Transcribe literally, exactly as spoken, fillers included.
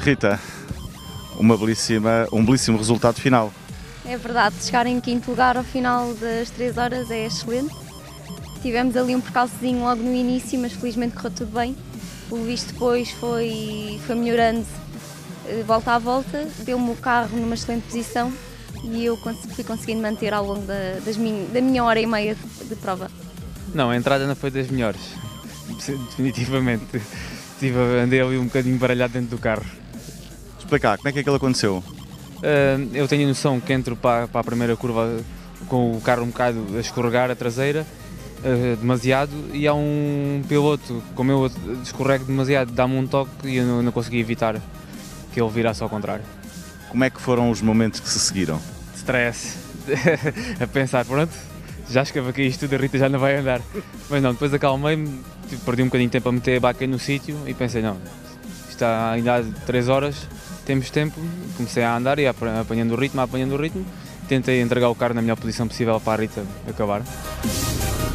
Rita, uma belíssima, um belíssimo resultado final. É verdade, chegar em quinto lugar ao final das três horas é excelente. Tivemos ali um percalçozinho logo no início, mas felizmente correu tudo bem. O visto depois foi, foi melhorando volta a volta, deu-me o carro numa excelente posição e eu fui conseguindo manter ao longo da, das min, da minha hora e meia de, de prova. Não, a entrada não foi das melhores, definitivamente. Tive, andei ali um bocadinho baralhado dentro do carro. Explicar, como é que aquilo aconteceu? Uh, eu tenho a noção que entro para, para a primeira curva com o carro um bocado a escorregar a traseira, uh, demasiado, e há um piloto, como eu escorrego demasiado, dá-me um toque e eu não, não consegui evitar que ele virasse ao contrário. Como é que foram os momentos que se seguiram? Stress, a pensar, pronto, já escavaquei isto tudo, a Rita já não vai andar. Mas não, depois acalmei-me, perdi um bocadinho de tempo a meter a baca no sítio e pensei, não, está ainda há três horas, temos tempo. Comecei a andar e apanhando o ritmo, apanhando o ritmo, tentei entregar o carro na melhor posição possível para a Rita acabar.